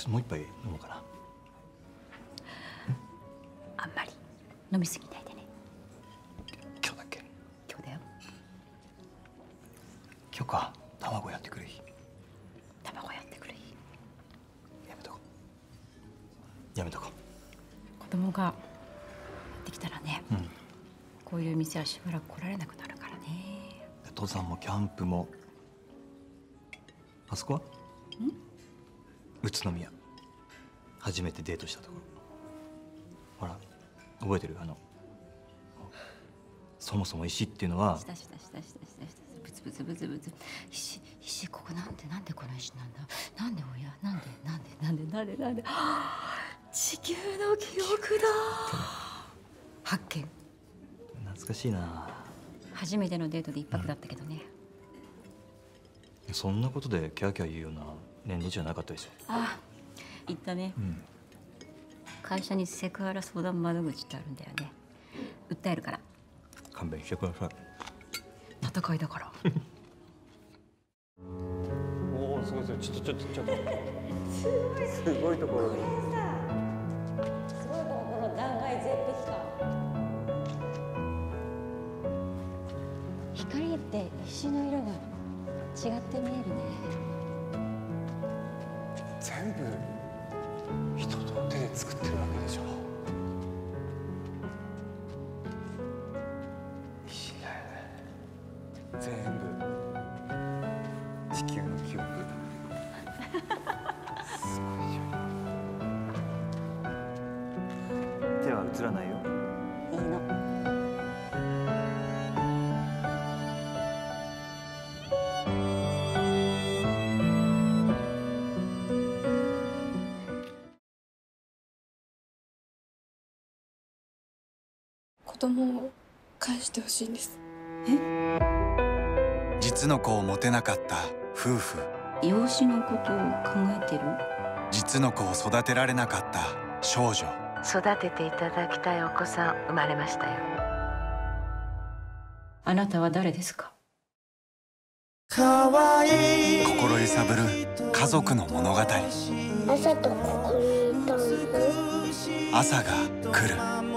ともう一杯飲もうかな。 あんまり飲みすぎないでね。 今日だっけ？ 今日だよ。 今日か。卵やってくる日。 卵やってくる日。 やめとこう。やめとこう。子供がやってきたらね、こういう店はしばらく来られなくなるからね。 登山もキャンプも。あそこは？宇都宮。初めてデートしたところ。ほら覚えてる？そもそも石っていうのは。 したブツブツブツブツ。石ここなんでこの石なんだ。なんで親なんで。地球の記憶だ。発見。 懐かしいな。 初めてのデートで一泊だったけどね。 そんなことでキャーキャー言うような年齢じゃなかったでしょ。 ああ、言ったね。会社にセクハラ相談窓口ってあるんだよね。訴えるから。 勘弁してください。 戦いだから。 おお、すごい。ちょっと。すごいところに。 すごいこの断崖絶壁か。光って石の色が違って見えるね。 全部人と手で作ってるわけでしょ。石だよね。全部地球の記憶。すごいじゃん。 手は映らないよ。 いいの。 子供を返してほしいんです。 実の子を持てなかった夫婦。 養子のことを考えてる？ 実の子を育てられなかった少女。 育てていただきたいお子さん生まれましたよ。 あなたは誰ですか？ 心揺さぶる家族の物語。 朝とここにいたの？ 朝が来る。